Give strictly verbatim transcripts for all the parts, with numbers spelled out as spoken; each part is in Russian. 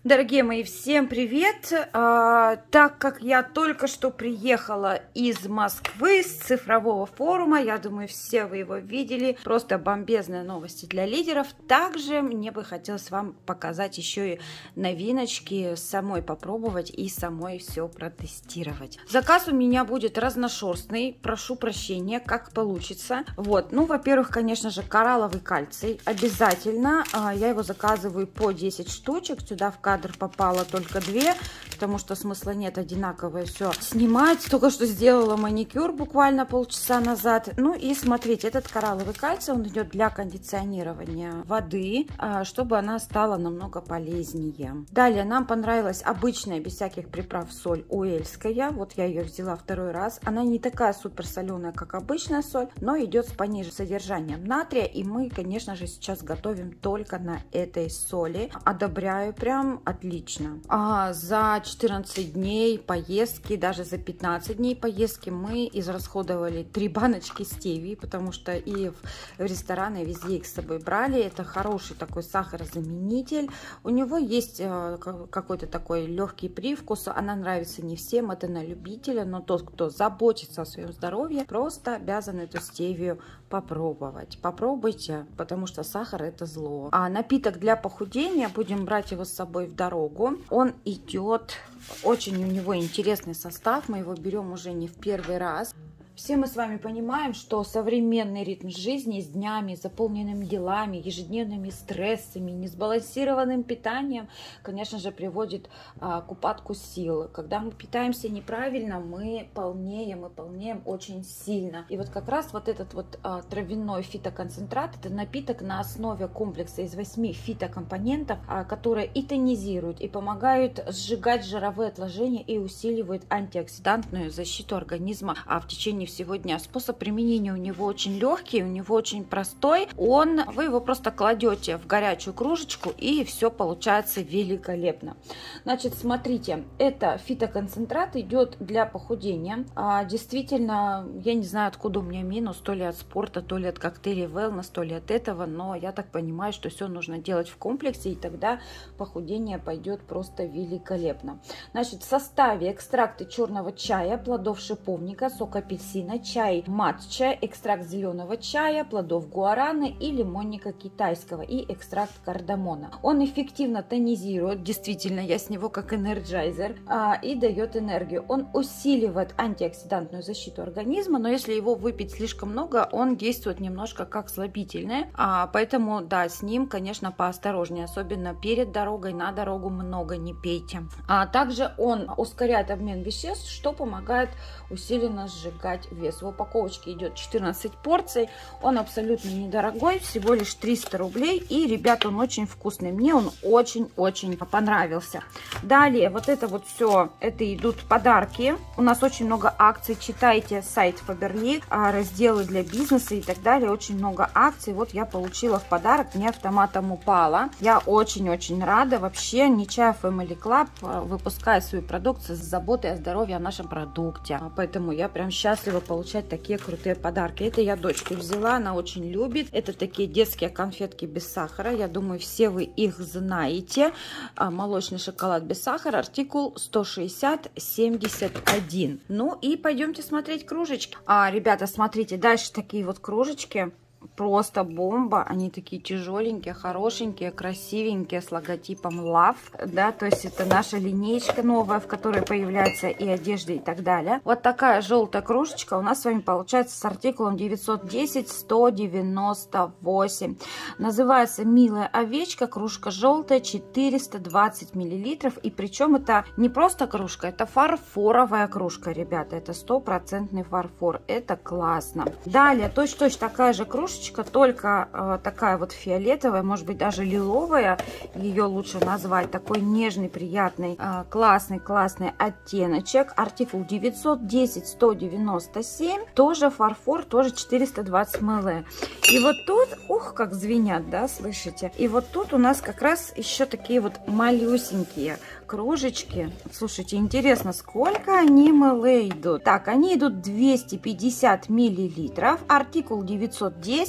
Дорогие мои, всем привет! А, так как я только что приехала из Москвы, с цифрового форума, я думаю, все вы его видели, просто бомбезные новости для лидеров. Также мне бы хотелось вам показать еще и новиночки, самой попробовать и самой все протестировать. Заказ у меня будет разношерстный, прошу прощения, как получится. Вот, ну, во-первых, конечно же, коралловый кальций, обязательно, а, я его заказываю по десять штучек, сюда в кадр попало только две, потому что смысла нет одинаковое все снимать. Только что сделала маникюр буквально полчаса назад. Ну и смотрите, этот коралловый кальций, он идет для кондиционирования воды, чтобы она стала намного полезнее. Далее нам понравилась обычная, без всяких приправ, соль уэльская. Вот я ее взяла второй раз. Она не такая супер соленая, как обычная соль, но идет с пониженным содержанием натрия. И мы, конечно же, сейчас готовим только на этой соли. Одобряю прям отлично. А за четырнадцать дней поездки, даже за пятнадцать дней поездки мы израсходовали три баночки стевии, потому что и в рестораны везде их с собой брали. Это хороший такой сахарозаменитель. У него есть какой-то такой легкий привкус. Она нравится не всем, это на любителя, но тот, кто заботится о своем здоровье, просто обязан эту стевию попробовать. Попробуйте, потому что сахар это зло. А напиток для похудения, будем брать его с собой в дорогу. Он идет, очень у него интересный состав, мы его берем уже не в первый раз. Все мы с вами понимаем, что современный ритм жизни с днями, заполненными делами, ежедневными стрессами, несбалансированным питанием, конечно же, приводит а, к упадку сил. Когда мы питаемся неправильно, мы полнеем, мы полнеем очень сильно. И вот как раз вот этот вот а, травяной фитоконцентрат, это напиток на основе комплекса из восьми фитокомпонентов, а, которые и тонизируют, и помогают сжигать жировые отложения и усиливают антиоксидантную защиту организма а, в течение всего дня. Способ применения у него очень легкий, у него очень простой. Он, вы его просто кладете в горячую кружечку, и все получается великолепно. Значит, смотрите, это фитоконцентрат идет для похудения. А, действительно, я не знаю, откуда у меня минус, то ли от спорта, то ли от коктейлей wellness, то ли от этого, но я так понимаю, что все нужно делать в комплексе, и тогда похудение пойдет просто великолепно. Значит, в составе экстракты черного чая, плодов шиповника, сок апельсина, чай матча, экстракт зеленого чая, плодов гуараны и лимонника китайского и экстракт кардамона. Он эффективно тонизирует, действительно, я с него как энерджайзер, а, и дает энергию. Он усиливает антиоксидантную защиту организма, но если его выпить слишком много, он действует немножко как слабительное, а, поэтому, да, с ним, конечно, поосторожнее, особенно перед дорогой, на дорогу много не пейте. А также он ускоряет обмен веществ, что помогает усиленно сжигать вес. В упаковочке идет четырнадцать порций, он абсолютно недорогой, всего лишь триста рублей, и, ребята, он очень вкусный, мне он очень-очень понравился. Далее, вот это вот все, это идут подарки, у нас очень много акций, читайте сайт Faberlic, разделы для бизнеса и так далее, очень много акций. Вот я получила в подарок, мне автоматом упала, я очень-очень рада. Вообще Нечаев Family Club выпускает свою продукцию с заботой о здоровье, о нашем продукте, поэтому я прям счастлива получать такие крутые подарки. Это я дочке взяла, она очень любит. Это такие детские конфетки без сахара. Я думаю, все вы их знаете. Молочный шоколад без сахара. Артикул сто шестьдесят семьдесят один. Ну и пойдемте смотреть кружечки. А, ребята, смотрите, дальше такие вот кружечки. Просто бомба, они такие тяжеленькие, хорошенькие, красивенькие, с логотипом Love, да, то есть это наша линейка новая, в которой появляется и одежда и так далее. Вот такая желтая кружечка у нас с вами получается с артикулом девятьсот десять сто девяносто восемь. Называется «Милая овечка», кружка желтая, четыреста двадцать миллилитров, и причем это не просто кружка, это фарфоровая кружка, ребята, это стопроцентный фарфор, это классно. Далее точно-точно такая же кружка, только э, такая вот фиолетовая, может быть даже лиловая, ее лучше назвать, такой нежный, приятный, э, классный, классный оттеночек. Артикул девятьсот десять сто девяносто семь, тоже фарфор, тоже четыреста двадцать миллилитров. И вот тут, ух, как звенят, да, слышите? И вот тут у нас как раз еще такие вот малюсенькие кружечки. Слушайте, интересно, сколько они мл идут? Так, они идут двести пятьдесят миллилитров, артикул девятьсот десять.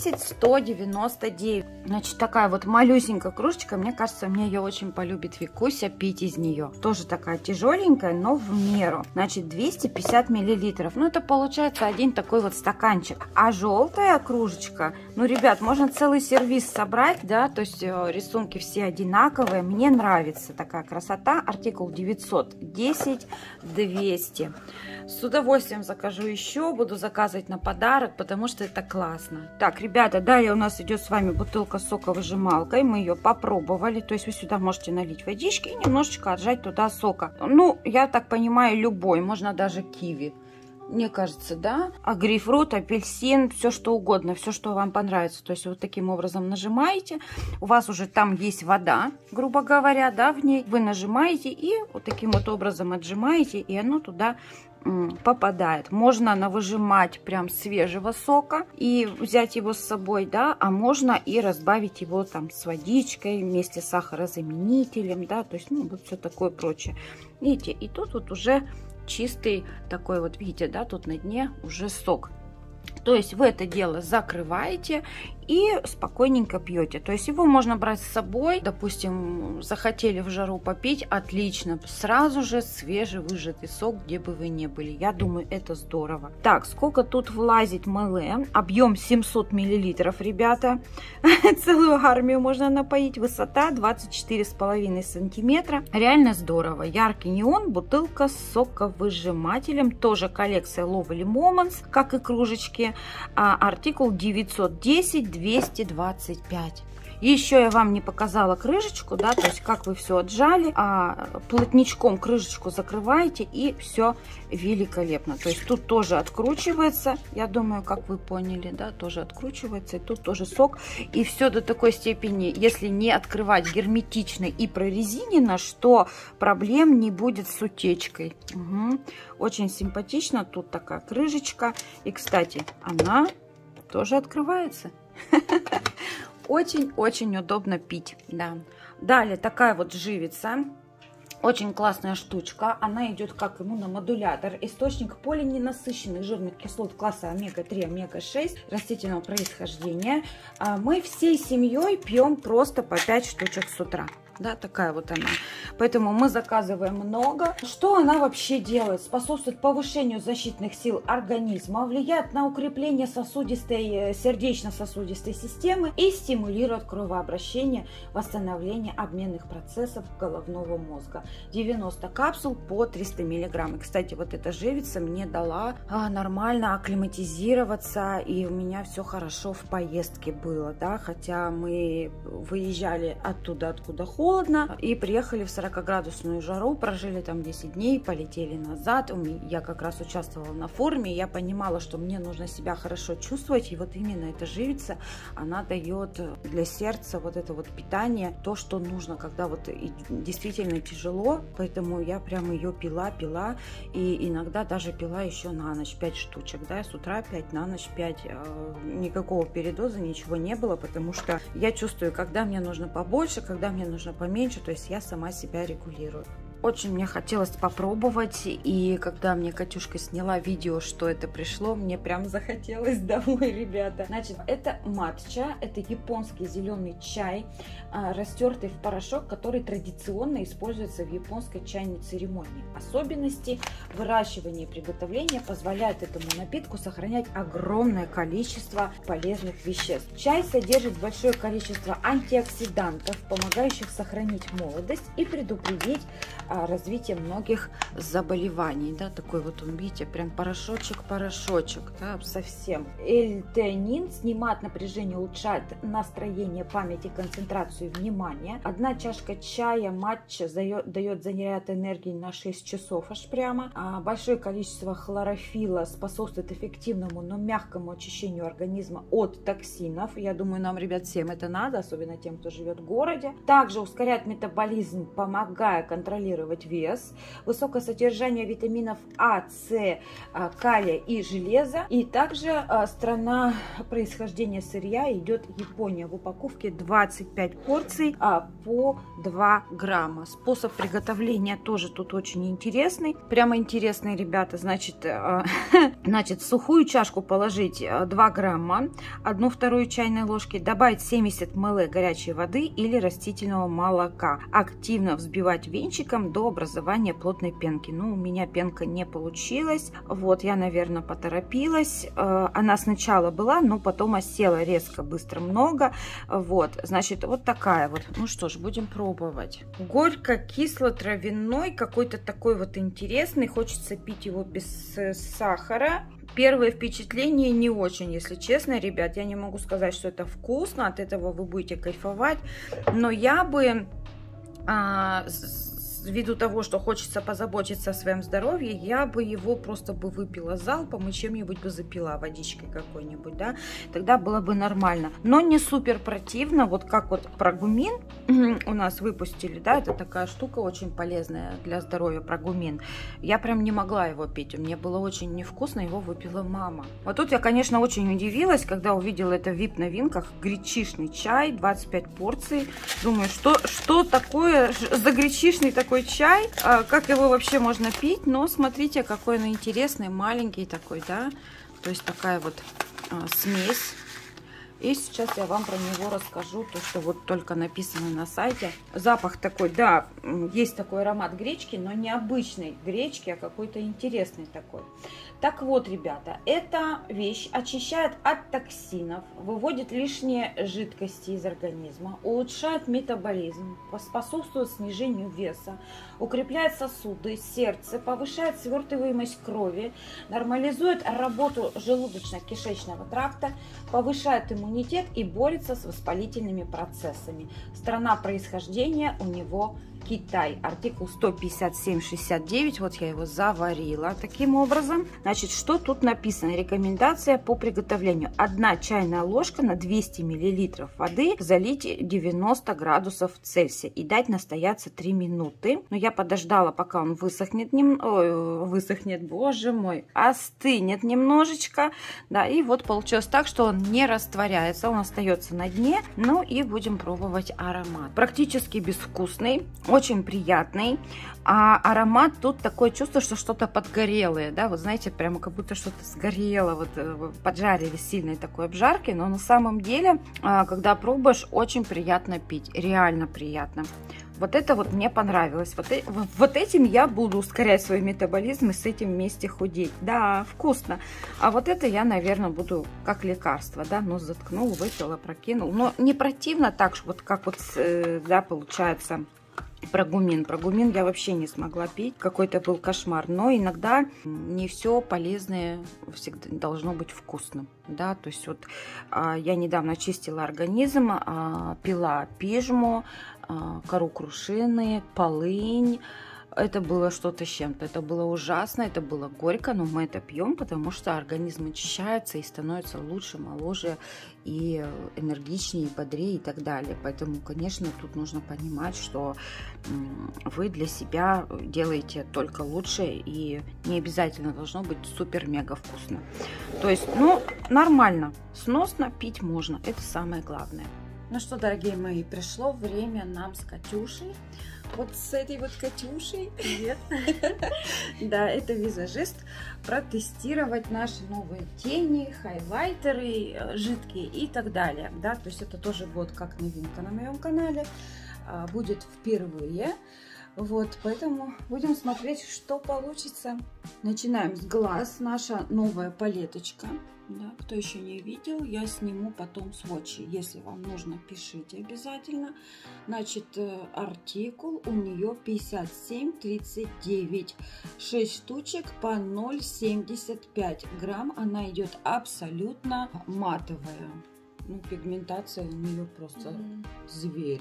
десять сто девяносто девять. Значит, такая вот малюсенькая кружечка. Мне кажется, мне ее очень полюбит Викуся пить из нее. Тоже такая тяжеленькая, но в меру. Значит, двести пятьдесят миллилитров. Ну, это получается один такой вот стаканчик. А желтая кружечка, ну, ребят, можно целый сервиз собрать, да, то есть рисунки все одинаковые. Мне нравится такая красота. Артикул девятьсот десять двести. С удовольствием закажу еще, буду заказывать на подарок, потому что это классно. Так, ребята, далее у нас идет с вами бутылка соковыжималкой. Мы ее попробовали, то есть вы сюда можете налить водички и немножечко отжать туда сока. Ну, я так понимаю, любой, можно даже киви. Мне кажется, да. А грейпфрут, апельсин, все что угодно, все, что вам понравится. То есть вот таким образом нажимаете. У вас уже там есть вода, грубо говоря, да, в ней. Вы нажимаете и вот таким вот образом отжимаете, и оно туда попадает. Можно навыжимать прям свежего сока и взять его с собой, да, а можно и разбавить его там с водичкой вместе с сахарозаменителем, да, то есть, ну, вот все такое прочее. Видите, и тут вот уже чистый такой вот, видите, да, тут на дне уже сок. То есть вы это дело закрываете и спокойненько пьете. То есть его можно брать с собой. Допустим, захотели в жару попить, отлично. Сразу же свежевыжатый сок, где бы вы ни были. Я думаю, это здорово. Так, сколько тут влазит мл? Объем семьсот миллилитров, ребята. Целую армию можно напоить. Высота двадцать четыре с половиной сантиметра. Реально здорово. Яркий неон, бутылка с соковыжимателем. Тоже коллекция Lovely Moments, как и кружечки. А, артикул девятьсот десять двести двадцать пять. Еще я вам не показала крышечку, да, то есть как вы все отжали, а плотничком крышечку закрываете, и все великолепно. То есть тут тоже откручивается, я думаю, как вы поняли, да, тоже откручивается, и тут тоже сок, и все до такой степени, если не открывать герметично и прорезинено, что проблем не будет с утечкой. Угу. Очень симпатично, тут такая крышечка, и, кстати, она тоже открывается. Очень-очень удобно пить, да. Далее такая вот живица. Очень классная штучка. Она идет как иммуномодулятор. Источник полиненасыщенных жирных кислот класса омега три, омега шесть растительного происхождения. Мы всей семьей пьем просто по пять штучек с утра. Да, такая вот она. Поэтому мы заказываем много. Что она вообще делает? Способствует повышению защитных сил организма, влияет на укрепление сосудистой, сердечно-сосудистой системы и стимулирует кровообращение, восстановление обменных процессов головного мозга. девяносто капсул по триста миллиграмм. И, кстати, вот эта живица мне дала а, нормально акклиматизироваться, и у меня все хорошо в поездке было, да, хотя мы выезжали оттуда, откуда холодно. Холодно, и приехали в сорокаградусную жару, прожили там десять дней, полетели назад. Я как раз участвовала на форуме, я понимала, что мне нужно себя хорошо чувствовать, и вот именно эта живица, она дает для сердца вот это вот питание, то, что нужно, когда вот действительно тяжело, поэтому я прям ее пила, пила, и иногда даже пила еще на ночь пять штучек, да, с утра пять, на ночь пять, никакого передоза, ничего не было, потому что я чувствую, когда мне нужно побольше, когда мне нужно поменьше, то есть я сама себя регулирую. Очень мне хотелось попробовать, и когда мне Катюшка сняла видео, что это пришло, мне прям захотелось домой, ребята. Значит, это матча, это японский зеленый чай, растертый в порошок, который традиционно используется в японской чайной церемонии. Особенности выращивания и приготовления позволяют этому напитку сохранять огромное количество полезных веществ. Чай содержит большое количество антиоксидантов, помогающих сохранить молодость и предупредить развитие многих заболеваний, да, такой вот он, видите, прям порошочек-порошочек, да, совсем. L-теанин снимает напряжение, улучшает настроение, память и концентрацию внимания. Одна чашка чая матча дает, дает заряд энергии на шесть часов аж прямо. А большое количество хлорофилла способствует эффективному, но мягкому очищению организма от токсинов. Я думаю, нам, ребят, всем это надо, особенно тем, кто живет в городе. Также ускоряет метаболизм, помогая контролировать регулировать вес. Высокое содержание витаминов А, С, калия и железа. И также страна происхождения сырья идет Япония. В упаковке двадцать пять порций по два грамма. Способ приготовления тоже тут очень интересный. Прямо интересный, ребята. Значит, значит, в сухую чашку положить два грамма, одну вторую чайной ложки, добавить семьдесят миллилитров горячей воды или растительного молока. Активно взбивать венчиком до образования плотной пенки. Ну, у меня пенка не получилась. Вот, я, наверное, поторопилась. Она сначала была, но потом осела резко, быстро, много. Вот, значит, вот такая вот. Ну что ж, будем пробовать. Горько-кисло-травяной, какой-то такой вот интересный. Хочется пить его без сахара. Первое впечатление не очень, если честно, ребят. Я не могу сказать, что это вкусно, от этого вы будете кайфовать. Но я бы, а, ввиду того, что хочется позаботиться о своем здоровье, я бы его просто бы выпила залпом и чем-нибудь бы запила, водичкой какой-нибудь, да. Тогда было бы нормально. Но не супер противно, вот как вот прогумин у нас выпустили, да, это такая штука очень полезная для здоровья, прогумин. Я прям не могла его пить, мне было очень невкусно, его выпила мама. Вот тут я, конечно, очень удивилась, когда увидела это в ви ай пи-новинках, гречишный чай, двадцать пять порций. Думаю, что, что такое за гречишный такой чай, как его вообще можно пить? Но смотрите, какой он интересный, маленький такой, да, то есть такая вот а, смесь. И сейчас я вам про него расскажу, то, что вот только написано на сайте. Запах такой, да, есть такой аромат гречки, но не обычной гречки, а какой-то интересный такой. Так вот, ребята, эта вещь очищает от токсинов, выводит лишние жидкости из организма, улучшает метаболизм, способствует снижению веса, укрепляет сосуды, сердце, повышает свертываемость крови, нормализует работу желудочно-кишечного тракта, повышает иммунитет и борется с воспалительными процессами. Страна происхождения у него Китай. Артикул сто пятьдесят семь шестьдесят девять. Вот я его заварила таким образом. Значит, что тут написано? Рекомендация по приготовлению. Одна чайная ложка на двести миллилитров воды залить девяносто градусов Цельсия и дать настояться три минуты. Но я подождала, пока он высохнет, нем... Ой, высохнет, боже мой, остынет немножечко. Да, и вот получилось так, что он не растворяется, он остается на дне. Ну и будем пробовать аромат. Практически безвкусный. Очень приятный, а аромат тут такое чувство, что что-то подгорелое, да, вот знаете, прямо как будто что-то сгорело, вот поджарили сильной такой обжарки, но на самом деле, когда пробуешь, очень приятно пить, реально приятно. Вот это вот мне понравилось. Вот, вот этим я буду ускорять свой метаболизм и с этим вместе худеть. Да, вкусно. А вот это я, наверное, буду как лекарство, да, нос заткнул, выпила, прокинул. Но не противно так, вот как вот, да, получается... Прогумин. Прогумин я вообще не смогла пить. Какой-то был кошмар. Но иногда не все полезное всегда должно быть вкусным. Да, то есть вот а, я недавно чистила организм, а, пила пижму, а, кору крушины, полынь. Это было что-то с чем-то. Это было ужасно, это было горько, но мы это пьем, потому что организм очищается и становится лучше, моложе, и энергичнее, и бодрее, и так далее. Поэтому, конечно, тут нужно понимать, что вы для себя делаете только лучше, и не обязательно должно быть супер-мега вкусно. То есть, ну, нормально, сносно пить можно, это самое главное. Ну что, дорогие мои, пришло время нам с Катюшей, вот с этой вот Катюшей, привет, да, это визажист, протестировать наши новые тени, хайлайтеры, жидкие и так далее, да, то есть это тоже будет как новинка на моем канале, будет впервые, вот, поэтому будем смотреть, что получится. Начинаем с глаз, наша новая палеточка. Да, кто еще не видел, я сниму потом сводчи. Если вам нужно, пишите обязательно. Значит, артикул у нее пятьдесят семь тридцать девять. шесть штучек по ноль семьдесят пять грамм. Она идет абсолютно матовая. Ну, пигментация у нее просто mm-hmm. зверь.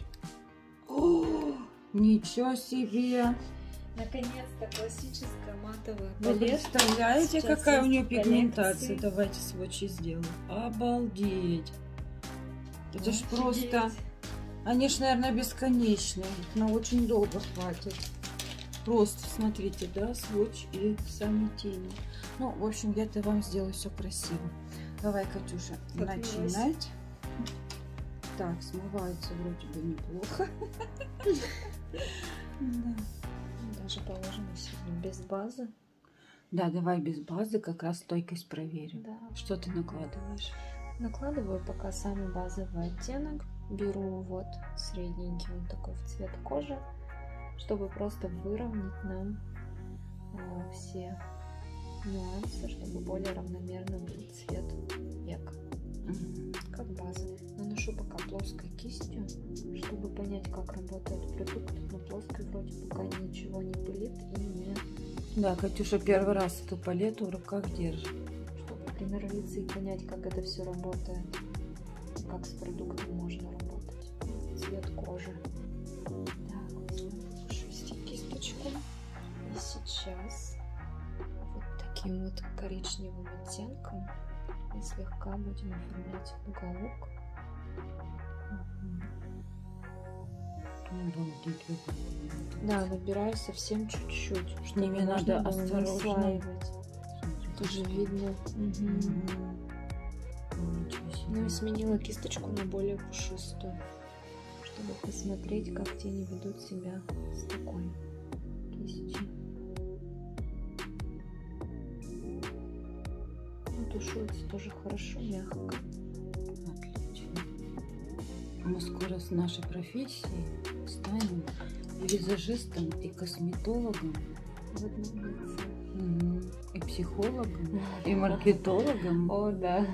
О, ничего себе! Наконец-то классическая матовая палетка. Вы представляете, сейчас какая у нее пигментация? Коллекции. Давайте сводчи сделаем. Обалдеть! Это ж просто... Они ж, наверное, бесконечные. Но очень долго хватит. просто, смотрите, да, сводч и сами тени. Ну, в общем, я-то вам сделаю все красиво. Давай, Катюша, начинать. Так, смывается вроде бы неплохо. Даже положим сегодня без базы. Да, давай без базы, как раз стойкость проверим. Да. Что ты накладываешь? Накладываю пока самый базовый оттенок. Беру вот средненький, вот такой в цвет кожи, чтобы просто выровнять нам э, все нюансы, чтобы более равномерно был цвет век. Угу. Как база. Наношу пока плоской кистью, чтобы понять, как работает продукт. Но плоской вроде пока ничего не пылит и не... Да, Катюша первый раз эту палету в руках держит. Чтобы приноровиться и понять, как это все работает. Как с продуктом можно работать. Цвет кожи. Так, возьмем шести кисточку. И сейчас вот таким вот коричневым оттенком и слегка будем оформлять уголок. Да, набираю совсем чуть-чуть, чтобы мне надо осторожно. Тоже видно. Угу. Ну и сменила кисточку на более пушистую, чтобы посмотреть, как тени ведут себя с такой кистью. Ну, тушуется тоже хорошо, мягко. Отлично. Мы скоро с нашей профессией станем и визажистом, и косметологом, в одном лице. Угу. И психологом, и маркетологом. О, да.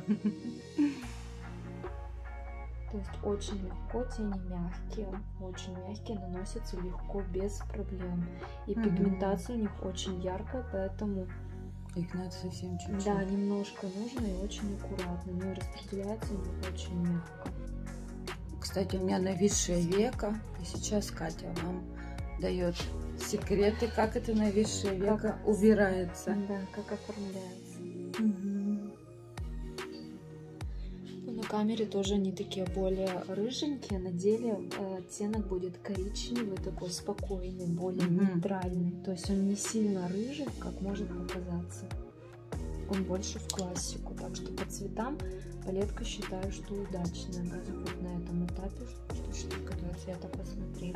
То есть очень легко, тени мягкие, очень мягкие, наносятся легко, без проблем. И угу. пигментация у них очень яркая, поэтому их надо совсем чуть-чуть. Да, немножко нужно и очень аккуратно, но и распределяется у них очень мягко. Кстати, у меня нависшее веко, и сейчас Катя вам дает секреты, как это нависшее веко как убирается. Да, как оформляется. Угу. На камере тоже они такие более рыженькие, на деле э, оттенок будет коричневый, такой спокойный, более mm-hmm. нейтральный. То есть он не сильно рыжий, как может показаться. Он больше в классику. Так что по цветам палетка считаю, что удачная. Даже вот на этом этапе, что только два цвета посмотрели.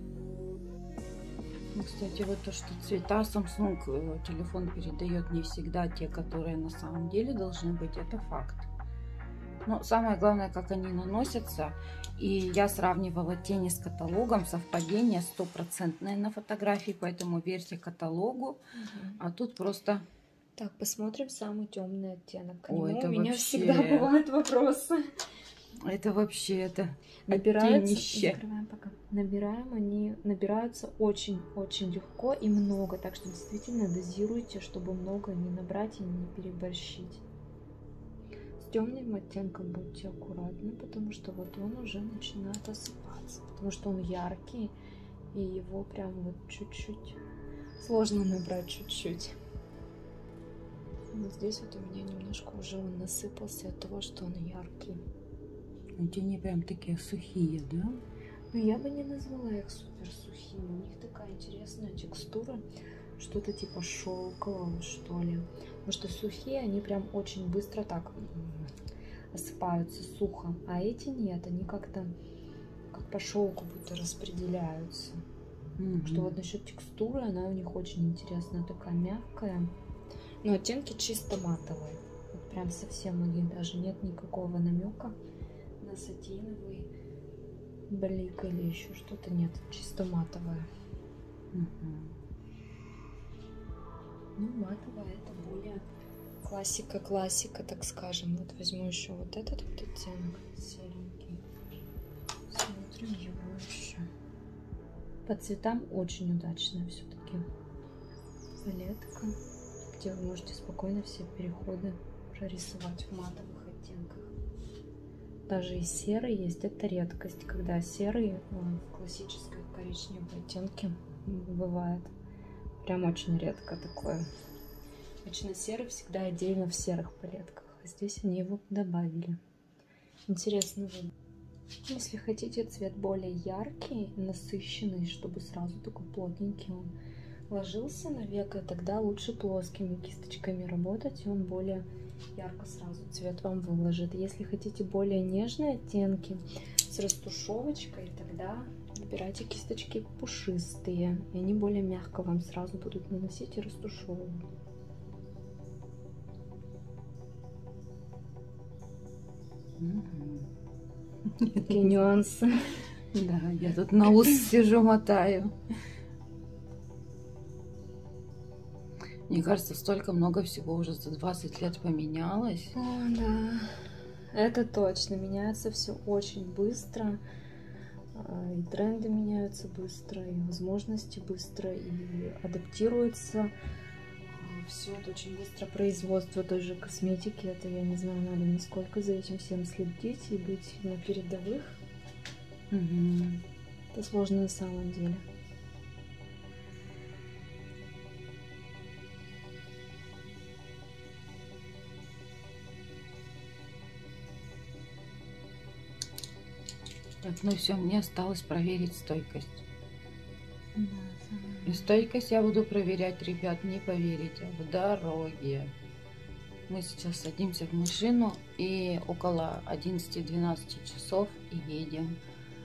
Ну, кстати, вот то, что цвета Samsung телефон передает не всегда те, которые на самом деле должны быть, это факт. Но самое главное, как они наносятся. И я сравнивала тени с каталогом. Совпадение стопроцентное на фотографии, поэтому верьте каталогу. Угу. А тут просто... Так, посмотрим самый темный оттенок. К О, нему это у меня вообще... всегда бывают вопросы. Это вообще это набираются, пока. Набираем они, набираются очень-очень легко и много. Так что действительно дозируйте, чтобы много не набрать и не переборщить. Темным оттенком будьте аккуратны, потому что вот он уже начинает осыпаться, потому что он яркий, и его прям вот чуть-чуть сложно набрать чуть-чуть. Вот здесь вот у меня немножко уже он насыпался от того, что он яркий. Тени прям такие сухие, да? Но я бы не назвала их супер сухими. У них такая интересная текстура, что-то типа шелкового, что ли. Потому что сухие, они прям очень быстро так осыпаются сухо. А эти нет, они как-то как по шелку будто распределяются. Mm-hmm. Что вот насчет текстуры, она у них очень интересная, такая мягкая. Но оттенки чисто матовые. Вот прям совсем у них даже нет никакого намека на сатиновый блик или еще что-то. Нет, чисто матовая. Mm-hmm. Ну, матовая это более классика-классика, так скажем. Вот возьму еще вот этот вот оттенок серенький. Смотрим его еще. По цветам очень удачная все-таки палетка, где вы можете спокойно все переходы прорисовать в матовых оттенках. Даже и серый есть, это редкость, когда серый в классической коричневой оттенке бывает. Прям очень редко такое. Обычно серый всегда отдельно в серых палетках. А здесь они его добавили. Интересно. Если хотите цвет более яркий, насыщенный, чтобы сразу такой плотненький он ложился на веко, тогда лучше плоскими кисточками работать, и он более ярко сразу цвет вам выложит. Если хотите более нежные оттенки с растушевочкой, тогда выбирайте кисточки пушистые, и они более мягко вам сразу будут наносить и растушевывать. Такие нюансы. Да, я тут на ус сижу, мотаю. Мне кажется, столько много всего уже за двадцать лет поменялось. О, да. Это точно. Меняется все очень быстро. И тренды меняются быстро, и возможности быстро, и адаптируются. Все это очень быстро. Производство той же косметики, это, я не знаю, надо насколько за этим всем следить и быть на передовых. Угу. Это сложно на самом деле. Так, ну все, мне осталось проверить стойкость. Да, И стойкость я буду проверять, ребят, не поверите, в дороге. Мы сейчас садимся в машину и около одиннадцати-двенадцати часов и едем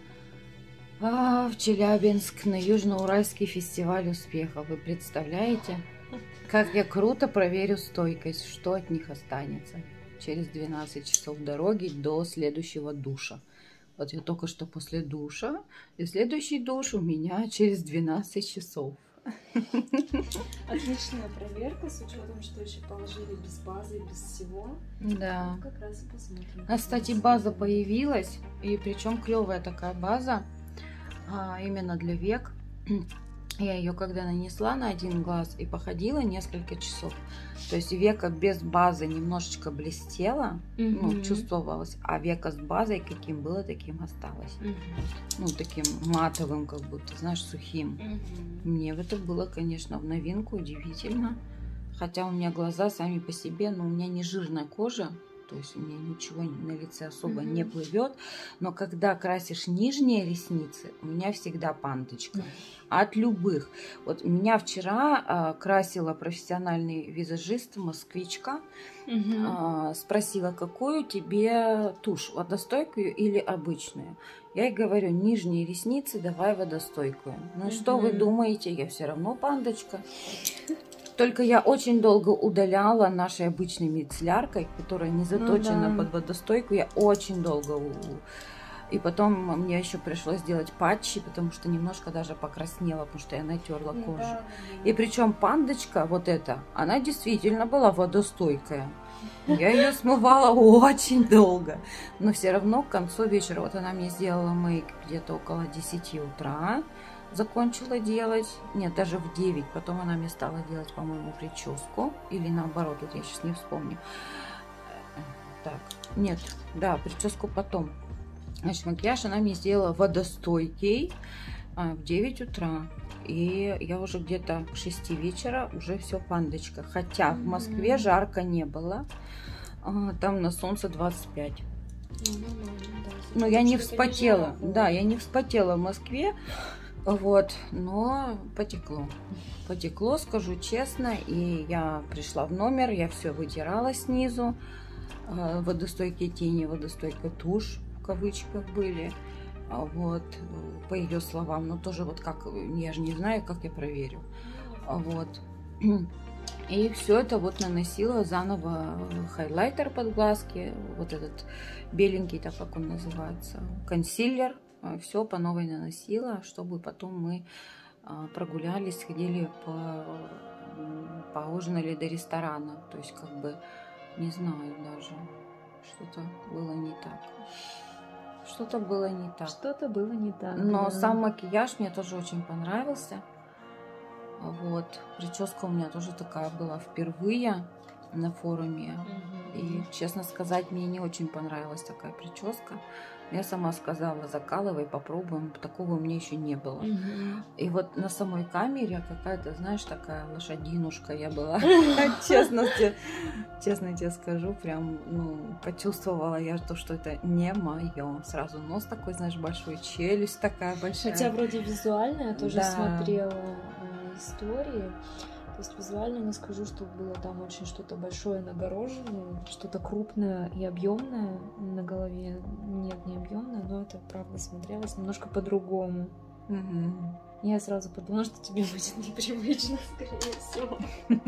а, в Челябинск на Южноуральский фестиваль успеха. Вы представляете, как я круто проверю стойкость, что от них останется через двенадцать часов дороги до следующего душа. Вот я только что после душа, и следующий душ у меня через двенадцать часов. Отличная проверка, с учетом, что еще положили без базы, без всего. Да. Ну, как раз и посмотрим. А, кстати, база появилась, и причем клевая такая база, а, именно для век. Я ее когда нанесла на один глаз и походила несколько часов, то есть века без базы немножечко блестела, mm-hmm. ну, чувствовалось, а века с базой каким было, таким осталось. Mm-hmm. Ну, таким матовым, как будто, знаешь, сухим. Mm-hmm. Мне это было, конечно, в новинку, удивительно. Хотя у меня глаза сами по себе, но у меня не жирная кожа, то есть у меня ничего на лице особо mm-hmm. не плывет. Но когда красишь нижние ресницы, у меня всегда панточка. Mm-hmm. От любых. Вот меня вчера а, красила профессиональный визажист, москвичка. Mm-hmm. а, спросила, какую тебе тушь, водостойкую или обычную? Я ей говорю, нижние ресницы давай водостойкую. Ну и mm-hmm. что вы думаете? Я все равно панточка. Только я очень долго удаляла нашей обычной мицелляркой, которая не заточена ну, да. под водостойку. Я очень долго... И потом мне еще пришлось делать патчи, потому что немножко даже покраснела, потому что я натерла кожу. Ну, да. И причем пандочка вот эта, она действительно была водостойкая. Я ее смывала очень долго. Но все равно к концу вечера, вот она мне сделала мейк где-то около десяти утра. Закончила делать, нет, даже в девять, потом она мне стала делать, по-моему, прическу, или наоборот, вот я сейчас не вспомню. Так, нет, да, прическу потом. Значит, макияж она мне сделала водостойкий а, в девять утра, и я уже где-то к шести вечера уже все пандочка, хотя в Москве жарко не было, а, там на солнце двадцать пять. Но я не вспотела, да, я не вспотела в Москве. Вот, но потекло. Потекло, скажу честно, и я пришла в номер, я все вытирала снизу. Водостойкие тени, водостойкая тушь, в кавычках были. Вот, по ее словам, но тоже вот как, я же не знаю, как я проверю. Вот. И все это вот наносила заново хайлайтер под глазки, вот этот беленький, так как он называется, консилер. Все по новой наносила, чтобы потом мы прогулялись, сходили, по, поужинали до ресторана. То есть, как бы, не знаю даже, что-то было не так. Что-то было не так. Что-то было не так. Но да. сам макияж мне тоже очень понравился. Вот. Прическа у меня тоже такая была впервые. на форуме. Угу. И, честно сказать, мне не очень понравилась такая прическа. Я сама сказала, закалывай, попробуем. Такого у меня еще не было. Угу. И вот на самой камере какая-то, знаешь, такая лошадинушка я была. Честно тебе, честно тебе скажу, прям, ну, почувствовала я то, что это не мое. Сразу нос такой, знаешь, большой, челюсть такая большая. Хотя вроде визуально я тоже Да. смотрела э, истории. То есть визуально не скажу, что было там очень что-то большое нагороженное, что-то крупное и объемное на голове. Нет, не объемное, но это правда смотрелось немножко по-другому. Угу. Я сразу подумала, что тебе будет непривычно, скорее всего.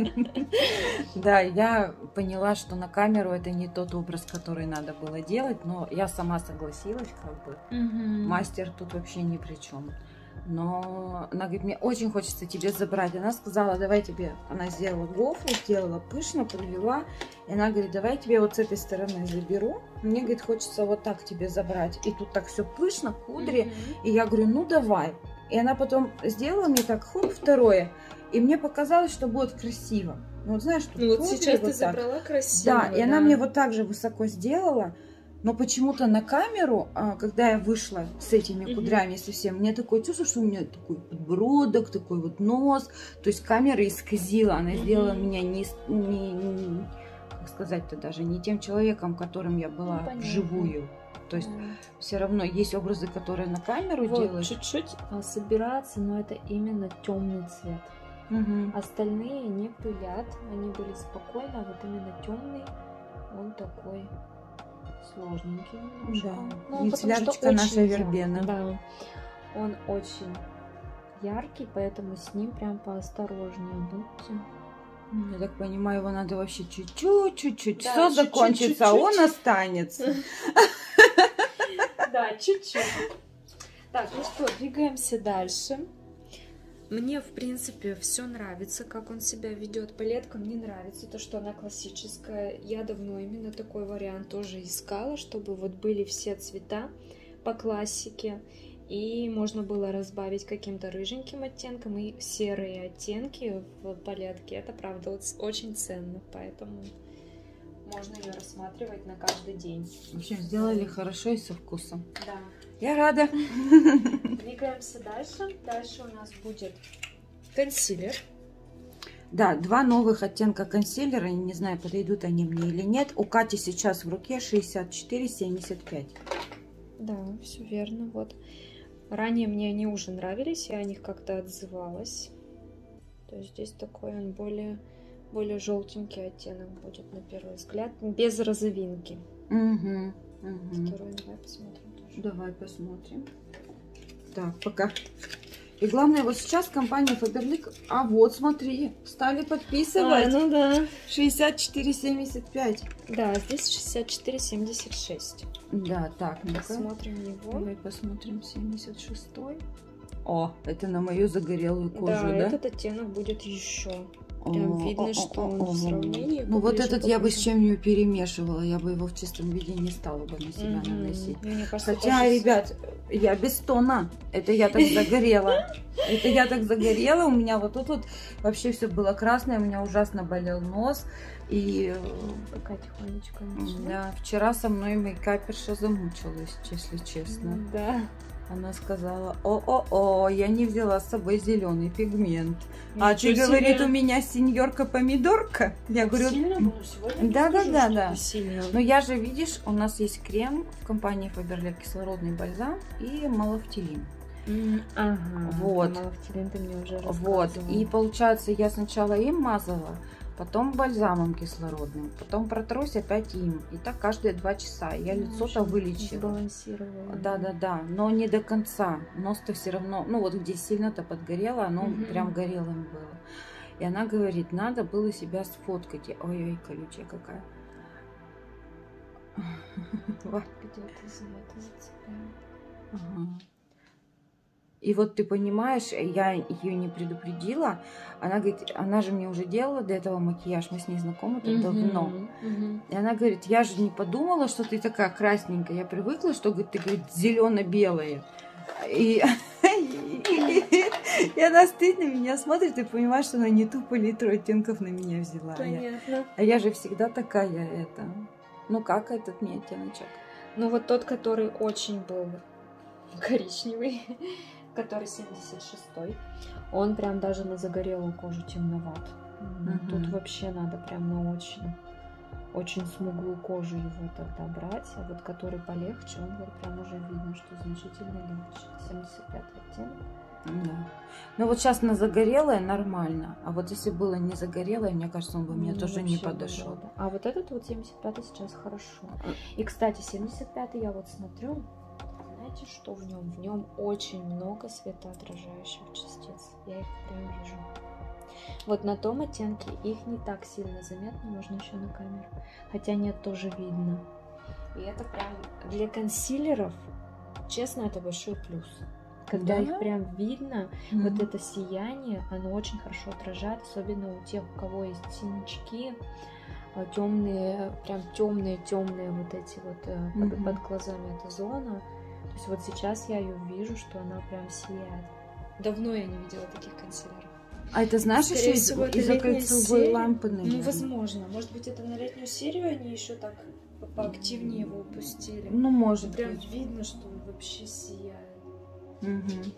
Да, я поняла, что на камеру это не тот образ, который надо было делать, но я сама согласилась, как бы. Мастер тут вообще ни при чем. Но она говорит, мне очень хочется тебе забрать. Она сказала, давай тебе. Она сделала гофру, сделала пышно, подвела. И она говорит, давай тебе вот с этой стороны заберу. Мне, говорит, хочется вот так тебе забрать. И тут так все пышно, кудри. Mm-hmm. И я говорю, ну давай. И она потом сделала мне так, хоп, второе. И мне показалось, что будет красиво. Ну вот знаешь, тут ну, вот сейчас вот ты так. Забрала красиво. Да, и да. она мне вот так же высоко сделала. Но почему-то на камеру, когда я вышла с этими кудрями совсем, мне такое чувство, что у меня такой подбородок, такой вот нос. То есть камера исказила, она сделала mm-hmm. меня не, не, не, как сказать-то даже, не тем человеком, которым я была ну, вживую. То есть mm-hmm. все равно есть образы, которые на камеру вот, делают. Чуть-чуть собираться, но это именно темный цвет. Mm-hmm. Остальные не пылят, они были спокойны, а вот именно темный, он такой... сложненький немножко. Да. Ну, Ветлярочка наша вербена. Да. Он очень яркий, поэтому с ним прям поосторожнее будьте. Я так понимаю, его надо вообще чуть-чуть, чуть-чуть. Да, все закончится, а он останется. Да, чуть-чуть. Так, ну что, двигаемся дальше. Мне, в принципе, все нравится, как он себя ведет. Палетка мне нравится, то, что она классическая. Я давно именно такой вариант тоже искала, чтобы вот были все цвета по классике. И можно было разбавить каким-то рыженьким оттенком и серые оттенки в палетке. Это, правда, очень ценно, поэтому можно ее рассматривать на каждый день. В общем, сделали хорошо и со вкусом. Да. Я рада. Двигаемся дальше. Дальше у нас будет консилер. Да, два новых оттенка консилера. Не знаю, подойдут они мне или нет. У Кати сейчас в руке шестьдесят четыре семьдесят пять. Да, все верно. Вот. Ранее мне они уже нравились, я о них как-то отзывалась. То есть здесь такой он более, более желтенький оттенок будет на первый взгляд. Без розовинки. Угу, угу. Второй давай посмотрим. Давай посмотрим. Так, пока. И главное, вот сейчас компания Faberlic, а вот смотри, стали подписывать. А, ну да. шестьдесят четыре семьдесят пять. Да, здесь шестьдесят четыре семьдесят шесть. Да, так, ну посмотрим его. Давай посмотрим семьдесят шестой. О, это на мою загорелую кожу, да? Да, этот оттенок будет еще. Прям видно, что он в сравнении. Ну вот этот я бы с чем-нибудь перемешивала, я бы его в чистом виде не стала бы на себя mm-hmm. наносить. Кажется, хотя, ребят, я без тона. Это я так загорела. Это я так загорела. У меня вот тут вот вообще все было красное, у меня ужасно болел нос. И пока тихонечко. Да, вчера со мной мейкаперша замучилась, если честно. Да. Она сказала, о-о-о, я не взяла с собой зеленый пигмент. Ничего а ты, себе. Говорит, у меня сеньорка-помидорка. Я говорю, да-да-да, да. Но я же, видишь, у нас есть крем в компании Faberlic, кислородный бальзам и малофтилин. Mm, ага, вот. Малофтилин ты мне уже рассказывала. Вот, и получается, я сначала им мазала, потом бальзамом кислородным, потом протрусь опять им. И так каждые два часа. Я ну, лицо-то вылечила. Да-да-да, но не до конца. Нос-то все равно, ну вот где сильно-то подгорело, оно угу. прям горелым было. И она говорит, надо было себя сфоткать. Ой-ой, колючая какая. Где-то зацепляет. Ага. И вот ты понимаешь, я ее не предупредила. Она говорит, она же мне уже делала до этого макияж, мы с ней знакомы тут uh-huh, давно. Uh-huh. И она говорит, я же не подумала, что ты такая красненькая. Я привыкла, что говорит, ты говорит, зелено-белая. И, И она стоит на меня, смотрит и понимает, что она не ту палитру оттенков на меня взяла. Понятно. А я же всегда такая, это... Ну как этот мне оттеночек? Ну вот тот, который очень был коричневый, который семьдесят шестой, он прям даже на загорелую кожу темноват. Угу. Тут вообще надо прям на очень, очень смуглую кожу его тогда брать. А вот который полегче, он вот прям уже видно, что значительно легче. семьдесят пятый оттенок. Да. Ну вот сейчас на загорелое нормально, а вот если было не загорелое, мне кажется, он бы мне Ну, тоже не вообще подошел. было, да. А вот этот вот семьдесят пятый сейчас хорошо. И, кстати, семьдесят пятый я вот смотрю, знаете, что в нем? В нем очень много светоотражающих частиц. Я их прям вижу. Вот на том оттенке их не так сильно заметно, можно еще на камеру. Хотя нет, тоже видно. И это прям для консилеров, честно, это большой плюс. Когда Да? их прям видно, Mm-hmm. вот это сияние, оно очень хорошо отражает, особенно у тех, у кого есть синячки, темные, прям темные-темные вот эти вот mm-hmm. под, под глазами эта зона. То есть вот сейчас я ее вижу, что она прям сияет. Давно я не видела таких консилеров. А это знаешь, Скорее еще всего, из- это из-за летняя кольцевой серия. лампы, наверное. Ну, возможно. Может быть, это на летнюю серию они еще так поактивнее его упустили. Ну, может Прям быть. видно, что он вообще сияет. Угу.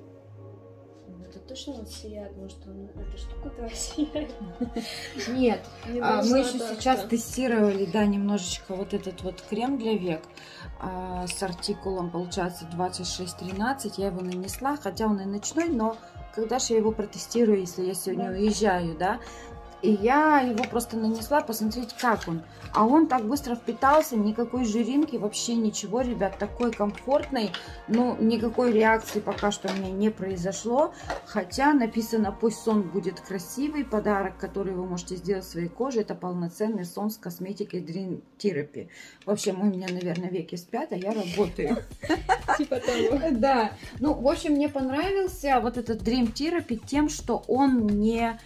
Ну, это точно вот сияет, может, он эта штука-то сияет. Нет, Не а, нужно мы еще так-то. сейчас тестировали, да, немножечко вот этот вот крем для век а, с артикулом, получается, двадцать шесть тринадцать. Я его нанесла, хотя он и ночной, но когда же я его протестирую, если я сегодня Да. уезжаю, да? И я его просто нанесла, посмотреть, как он. А он так быстро впитался, никакой жиринки, вообще ничего, ребят, такой комфортный. Ну, никакой реакции пока что у меня не произошло. Хотя написано, пусть сон будет красивый. Подарок, который вы можете сделать своей коже, это полноценный сон с косметикой Dream Therapy. В общем, у меня, наверное, веки спят, а я работаю. Типа того. Да. Ну, в общем, мне понравился вот этот Dream Therapy тем, что он не...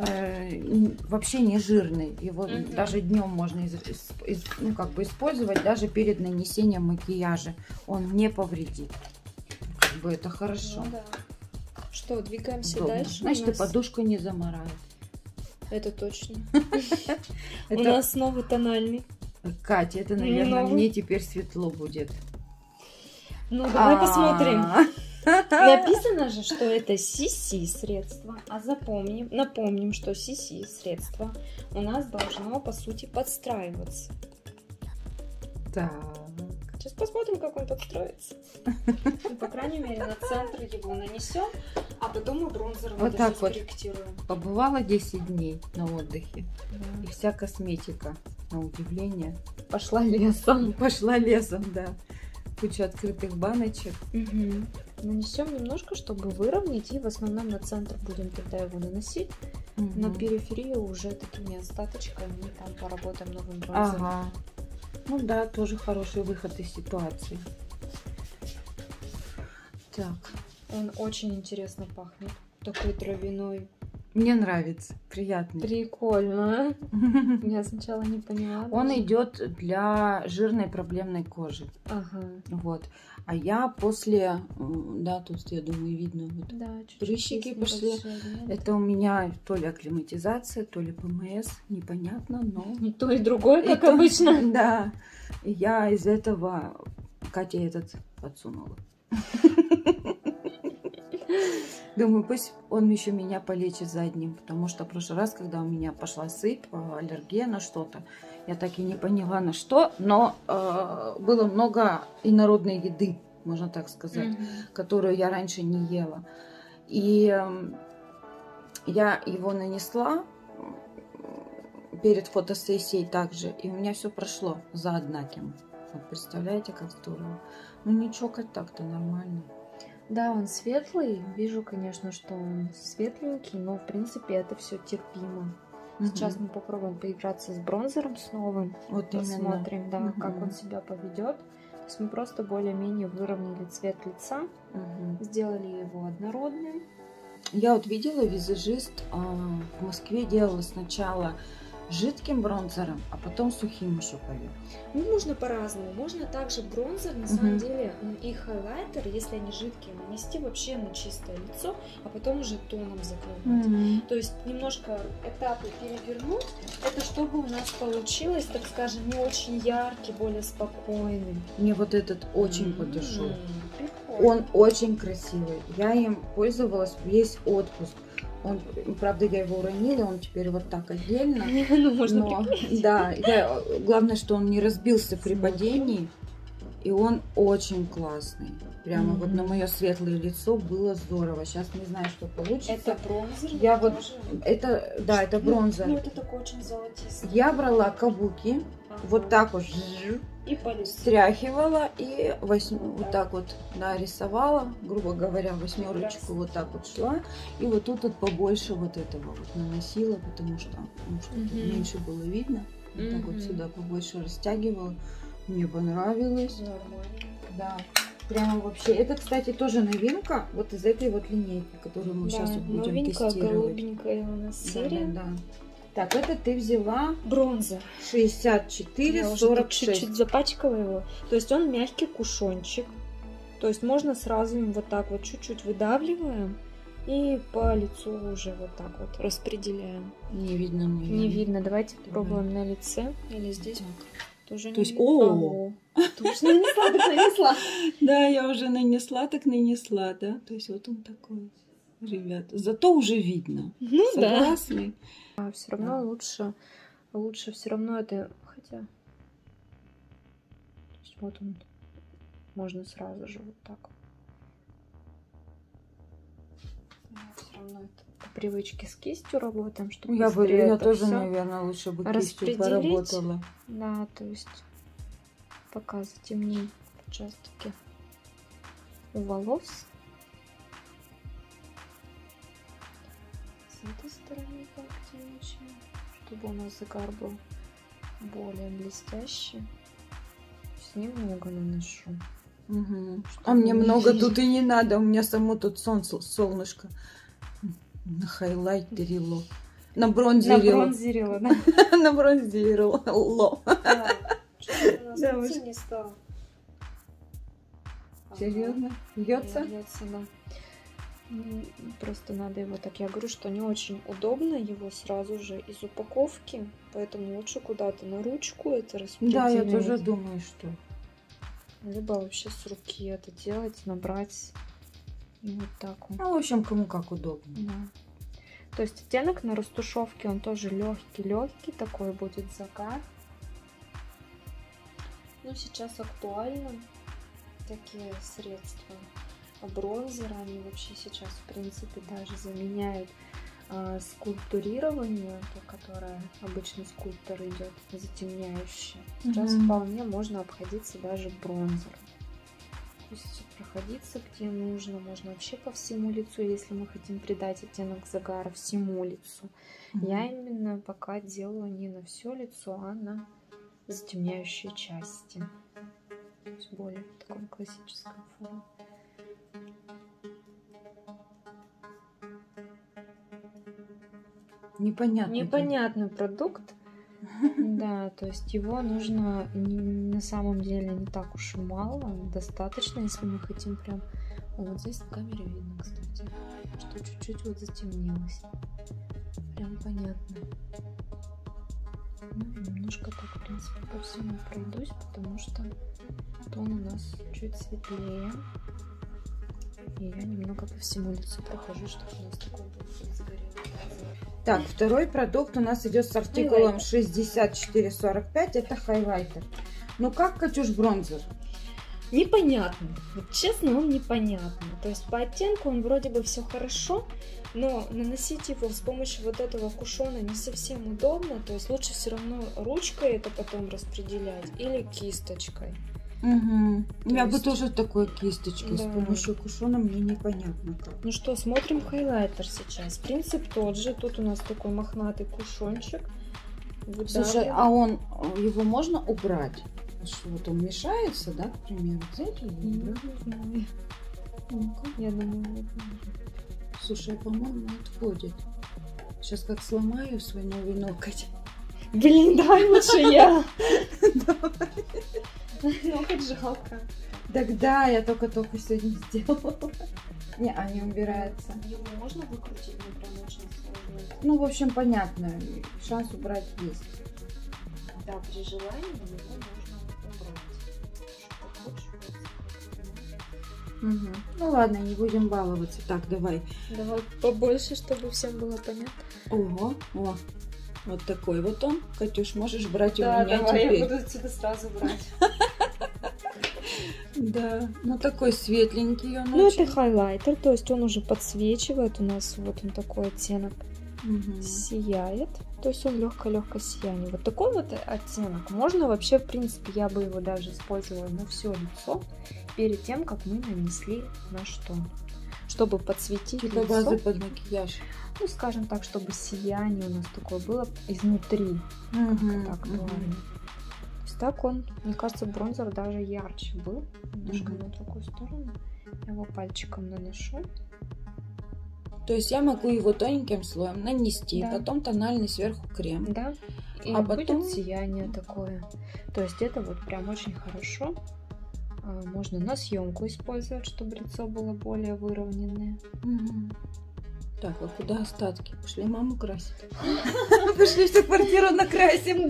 вообще не жирный. Его mm-hmm. даже днем можно из, из, из, ну, как бы использовать даже перед нанесением макияжа. Он не повредит. Как бы это хорошо. Ну, да. Что, двигаемся Удобно. дальше? Значит, нас... и подушку не замарает. Это точно. У нас новый тональный. Катя, это, наверное, мне теперь светло будет. Ну, давай посмотрим. Написано же, что это си си средство, а запомним, напомним, что си си средство у нас должно, по сути, подстраиваться. Так. Сейчас посмотрим, как он подстроится. Ну, по крайней мере, на центр его нанесем, а потом мы бронзером вот так вот скорректируем. Побывала десять дней на отдыхе, Да. и вся косметика, на удивление, Пошла лесом. пошла лесом, да. Куча открытых баночек. Угу. Нанесем немножко, чтобы выровнять, и в основном на центр будем тогда его наносить. Угу. На периферию уже такими остаточками мы там поработаем новым бронзером. Ага. Ну да, тоже хороший выход из ситуации. Так. Он очень интересно пахнет. Такой травяной. Мне нравится. Приятный. Прикольно. Я сначала не поняла. Он даже. идет для жирной проблемной кожи. Ага. Вот. А я после, да, тут, я думаю, видно, вот Да, чуть-чуть прыщики есть пошли. небольшой, да. Это у меня то ли акклиматизация, то ли ПМС, непонятно, но... И то, и другое, как И то- обычно. Да. Я из этого Кате этот подсунула. Думаю, пусть он еще меня полечит задним, потому что в прошлый раз, когда у меня пошла сыпь, аллергия на что-то, я так и не поняла на что, но э, было много инородной еды, можно так сказать, Мгм. которую я раньше не ела. И э, я его нанесла перед фотосессией также, и у меня все прошло за однаким. Вот представляете, как здорово. Ну ничего, как так-то нормально. Да, он светлый. Вижу, конечно, что он светленький, но в принципе это все терпимо. Сейчас Мгм. мы попробуем поиграться с бронзером с новым. Вот именно. Посмотрим, да, Мгм. как он себя поведет. То есть мы просто более-менее выровняли цвет лица, Мгм. сделали его однородным. Я вот видела, визажист а, в Москве делала сначала жидким бронзером, а потом сухим еще поверх. Ну, можно по-разному. Можно также бронзер, на самом деле, и хайлайтер, если они жидкие, нанести вообще на чистое лицо, а потом уже тоном закрывать. Mm-hmm. То есть немножко этапы перевернуть, это чтобы у нас получилось, так скажем, не очень яркий, более спокойный. Мне вот этот очень mm-hmm. подошел. Прикольно. Он очень красивый. Я им пользовалась весь отпуск. Он, правда, я его уронила, он теперь вот так отдельно. Ну, можно но, да, я, главное, что он не разбился при падении. И он очень классный. Прямо mm-hmm. вот на мое светлое лицо было здорово. Сейчас не знаю, что получится. Это бронзер? Я вот, это, да, это бронзер. Ну, это такой очень золотистый. Я брала кабуки, ага. вот так вот и полис. стряхивала и восьм... вот так вот, да, рисовала, грубо говоря, восьмерочку вот так вот шла. И вот тут вот побольше вот этого вот наносила, потому что, ну, что mm-hmm. меньше было видно. Вот mm-hmm. так вот сюда побольше растягивала. Мне понравилось. Нормально. Да. Прямо вообще. Это, кстати, тоже новинка вот из этой вот линейки, которую мы да, сейчас вот будем новинка, тестировать. голубенькая у нас серия. Да, да, да. Так, это ты взяла бронзер шестьдесят четыре сорок шесть. Я уже чуть-чуть запачкала его. То есть он мягкий кушончик. То есть можно сразу им вот так вот чуть-чуть выдавливаем и по лицу уже вот так вот распределяем. Не видно, не, не видно. Давайте Давай. попробуем на лице или здесь. Так. Тоже То есть, о, точно нанесла, так нанесла. Да, я уже нанесла, так нанесла, да. То есть вот он такой, ребята. Зато уже видно. Ну Согласны? Да. А все равно лучше, лучше все равно это, хотя, то есть вот он, можно сразу же вот так. Все равно это по привычке с кистью работаем, чтобы я бы, я тоже, наверное, лучше бы кистью поработала. Да, то есть пока затемним участки у волос. С этой стороны поактивничаем, чтобы у нас загар был более блестящий. С немного наношу. Угу. А мне много тут и не надо, у меня само тут солнце, солнышко на хайлайтерило. На бронзерило. На бронзерило, да. На бронзерило. Да. Что-то у нас лицо не стало. Серьезно? Льется? Льется, да. Просто надо его так. Я говорю, что не очень удобно его сразу же из упаковки, поэтому лучше куда-то на ручку это распределить. Да, я тоже думаю, что. Либо вообще с руки это делать, набрать. И вот так вот. Ну, в общем, кому как удобно. Да. То есть оттенок на растушевке, он тоже легкий-легкий, такой будет загар. Ну, сейчас актуально такие средства. Бронзеры, они вообще сейчас, в принципе, даже заменяют э, скульптурирование, то, которое обычно скульптор идет, затемняющее. Сейчас mm-hmm. вполне можно обходиться даже бронзером. То есть проходиться где нужно, можно вообще по всему лицу, если мы хотим придать оттенок загара всему лицу. Mm-hmm. Я именно пока делаю не на все лицо, а на затемняющие части. То есть более в таком классическом форме. Непонятный. Непонятный продукт. Да, то есть его нужно не, на самом деле не так уж и мало, достаточно, если мы хотим прям... О, вот здесь в камере видно, кстати, что чуть-чуть вот затемнилось. Прям понятно. Ну, немножко так, в принципе, по всему пройдусь, потому что тон у нас чуть светлее. И я немного по всему лицу прохожу, чтобы у нас такой был загорелый. Так, второй продукт у нас идет с артикулом шестьдесят четыре сорок пять. Это хайлайтер. Ну как, Катюш, бронзер? Непонятно. Вот честно, он непонятный. То есть по оттенку он вроде бы все хорошо, но наносить его с помощью вот этого кушона не совсем удобно. То есть лучше все равно ручкой это потом распределять или кисточкой. Угу. Я есть... бы тоже такой кисточкой, да. С помощью кушона мне непонятно как. Ну что, смотрим хайлайтер сейчас. Принцип тот же. Тут у нас такой мохнатый кушончик. Слушай, а он, его можно убрать? Что, вот он мешается, да, к примеру? Взять его и убрать? Не знаю. Ну-ка, я думаю, вот. Слушай, по-моему, отходит. Сейчас как сломаю свой новый ноготь. Блин, давай лучше я. Ну, хоть жалко. Так да, я только-только сегодня сделала. Не, а не убирается. Его можно выкрутить, но прям очень сложно. Ну, в общем, понятно. Шанс убрать есть. Да, при желании его можно убрать. Угу. Ну ладно, не будем баловаться. Так, давай. Давай побольше, чтобы всем было понятно. Ого, о, вот такой вот он. Катюш, можешь брать у Да, меня давай, теперь. я буду отсюда сразу брать. Да, ну такой светленький он. Ну, очень. это хайлайтер, то есть он уже подсвечивает у нас, вот он такой оттенок. Угу. Сияет, то есть он легкое-легкое сияние. Вот такой вот оттенок. Можно вообще, в принципе, я бы его даже использовала на все лицо перед тем, как мы нанесли наш тон, чтобы подсветить Типа лицо. базы под макияж. Ну, скажем так, чтобы сияние у нас такое было изнутри. Угу. Так, актуально. То есть так он, мне кажется, бронзер даже ярче был. Немножко Угу. на другую сторону. Я его пальчиком наношу. То есть я могу его тоненьким слоем нанести, Да. потом тональный сверху крем. Да. И А будет потом- сияние такое. То есть это вот прям очень хорошо. А, Можно на съемку использовать, чтобы лицо было более выровненное. Угу. Так, а куда остатки? Пошли маму красить. Пошли всю квартиру накрасим.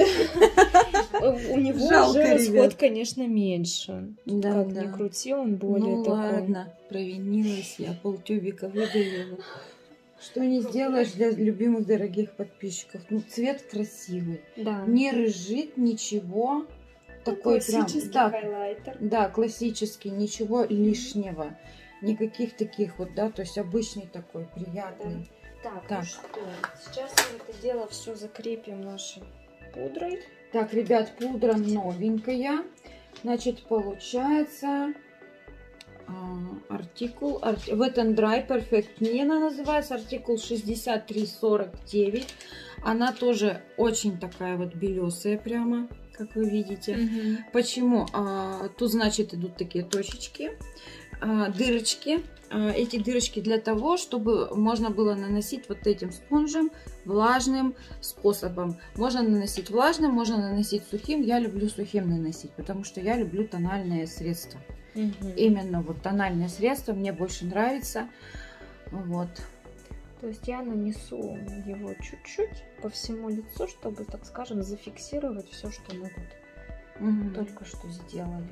У него Жалко, уже ребят. расход, конечно, меньше. Да, Как да. ни крути, он более Ну такой. ладно, провинилась я, полтюбика выдавила. Что не сделаешь для любимых дорогих подписчиков. Ну, цвет красивый. Да. Не рыжит, ничего. Такой прям, Классический да, хайлайтер. да, классический, ничего лишнего. Никаких таких вот, да, то есть обычный такой, приятный. Так, Так. ну что, сейчас мы это дело все закрепим нашей пудрой. Так, ребят, пудра новенькая. Значит, получается а, артикул, арти, Wet n Dry Perfect Me она называется, артикул шестьдесят три сорок девять. Она тоже очень такая вот белесая прямо, как вы видите. Угу. Почему? А, тут, значит, идут такие точечки, а, дырочки. А, эти дырочки для того, чтобы можно было наносить вот этим спонжем влажным способом. Можно наносить влажным, можно наносить сухим. Я люблю сухим наносить, потому что я люблю тональные средства. Угу. Именно вот тональные средства мне больше нравится. Вот. То есть я нанесу его чуть-чуть по всему лицу, чтобы, так скажем, зафиксировать все, что мы вот Угу. только что сделали.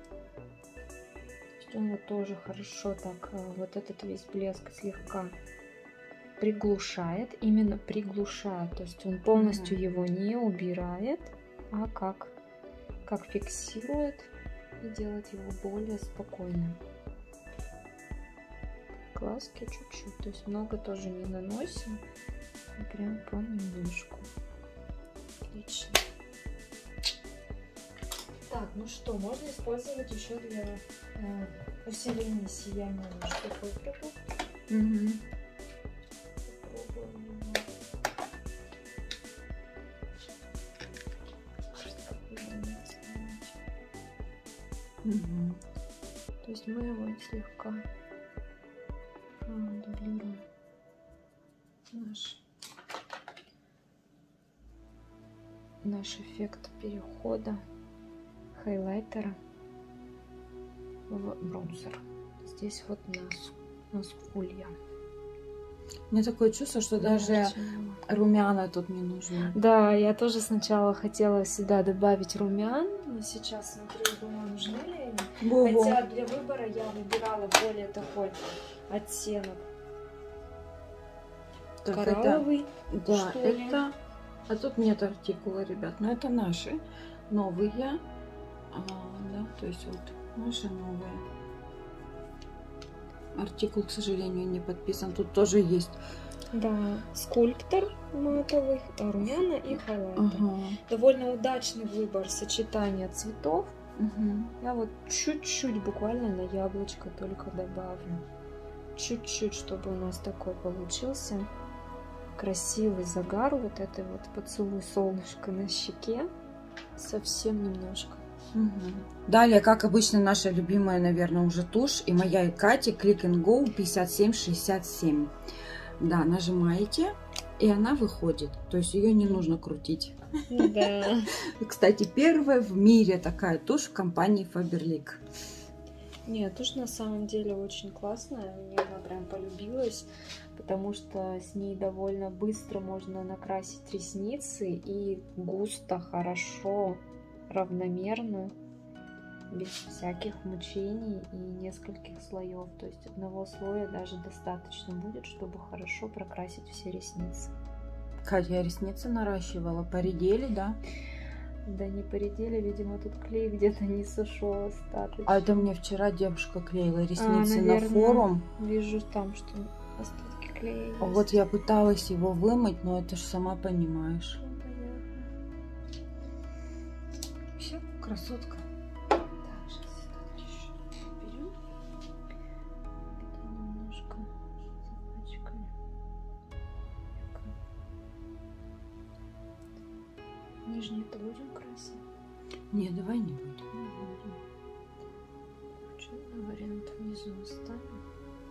То есть он вот тоже хорошо так, э, вот этот весь блеск слегка приглушает, именно приглушает. То есть он полностью Мгм. его не убирает, а как, как фиксирует и делает его более спокойным. Глазки чуть-чуть, то есть много тоже не наносим, а прям понемножку. Отлично. Так, ну что, можно использовать еще для э, усиления сияния наш такой продукт. Угу. Попробуем его. Угу. То есть мы его слегка а, дублируем. Наш, наш эффект перехода хайлайтера в бронзер. Здесь вот нас, нас улья. У меня такое чувство, что даже румяна тут не нужны. Да, я тоже сначала хотела сюда добавить румян, но сейчас смотрю, думаю, нужны ли они. Во-во. Хотя для выбора я выбирала более такой оттенок Так, коралловый. это, да, что ли. это, а тут нет артикула, ребят, но это наши новые, а, да, то есть вот наши новые. Артикул, к сожалению, не подписан, тут тоже есть. Да, скульптор матовый, румяна и хайлайтер. Ага. Довольно удачный выбор сочетания цветов. Угу. Я вот чуть-чуть, буквально на яблочко только добавлю. Чуть-чуть, чтобы у нас такой получился красивый загар. Вот это вот поцелуй солнышко на щеке. Совсем немножко. Угу. Далее, как обычно, наша любимая, наверное, уже тушь. И моя, и Кати, Click and Go пятьдесят семь шестьдесят семь. Да, нажимаете. и она выходит. То есть ее не нужно крутить. Да. Кстати, первая в мире такая тушь в компании Faberlic. Нет, тушь на самом деле очень классная. Мне она прям полюбилась, потому что с ней довольно быстро можно накрасить ресницы и густо, хорошо, равномерно, без всяких мучений и нескольких слоев. То есть одного слоя даже достаточно будет, чтобы хорошо прокрасить все ресницы. Катя, я ресницы наращивала, поредели, да? Да не поредели, видимо, тут клей где-то не сошел остаточно. А это мне вчера девушка клеила ресницы а, наверное, на форум. Вижу там, что остатки клея есть. Вот я пыталась его вымыть, но это ж сама понимаешь. Ну, понятно. Все, красотка. Так, сейчас еще берем. Это немножко запачкали. Нижний-то будем красить? Не, давай не будем. Не будем. Черный вариант внизу оставим.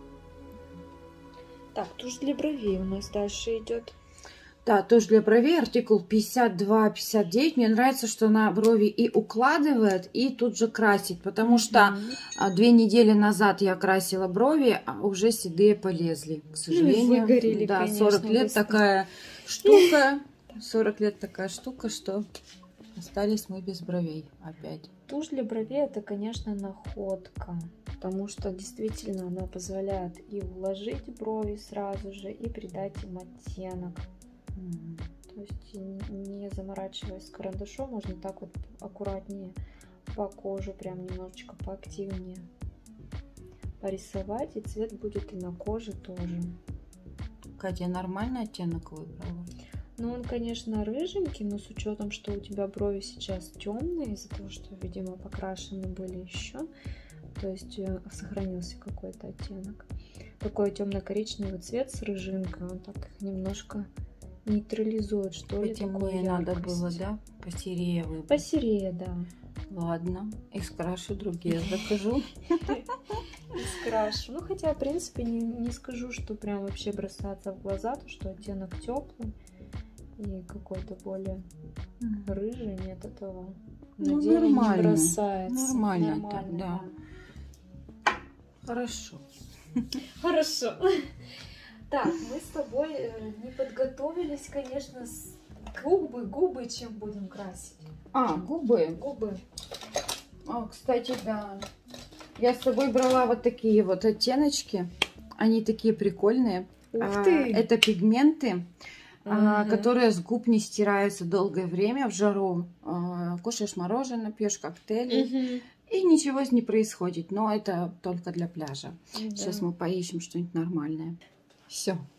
Так, тушь для бровей у нас дальше идет. Да, тушь для бровей, артикул пятьдесят два пятьдесят девять. Мне нравится, что она брови и укладывает, и тут же красит. Потому mm-hmm. что а, две недели назад я красила брови, а уже седые полезли, к сожалению. Выгорели, да, конечно, сорок лет быстро. Такая штука. сорок лет такая штука, что остались мы без бровей опять. Тушь для бровей это, конечно, находка. Потому что действительно она позволяет и уложить брови сразу же, и придать им оттенок. Mm. То есть не заморачиваясь с карандашом, можно так вот аккуратнее по коже, прям немножечко поактивнее порисовать, и цвет будет и на коже тоже. Катя, нормальный оттенок выбрала? Ну, он, конечно, рыженький, но с учетом, что у тебя брови сейчас темные, из-за того, что, видимо, покрашены были еще, то есть сохранился какой-то оттенок. Такой темно-коричневый цвет с рыжинкой, он так их немножко нейтрализует, что ли. Потемнее надо было, да? Посерее выбрать. Посерее, да. Ладно, искрашу другие, закажу. Искрашу. Ну, хотя, в принципе, не, не скажу, что прям вообще бросаться в глаза, то, что оттенок теплый и какой-то более mm. рыжий, нет этого. Ну, на деле нормально. Не бросается. Нормально, нормально так, да. Хорошо. Хорошо. Так, мы с тобой не подготовились, конечно, с губы, губы чем будем красить. А, губы. Губы. А, кстати, да. Я с собой брала вот такие вот оттеночки. Они такие прикольные. Ух а, ты! Это пигменты, а, Ага. которые с губ не стираются долгое время в жару. А, кушаешь мороженое, пьешь коктейли. Угу. И ничего не происходит. Но это только для пляжа. Да. Сейчас мы поищем что-нибудь нормальное. Все.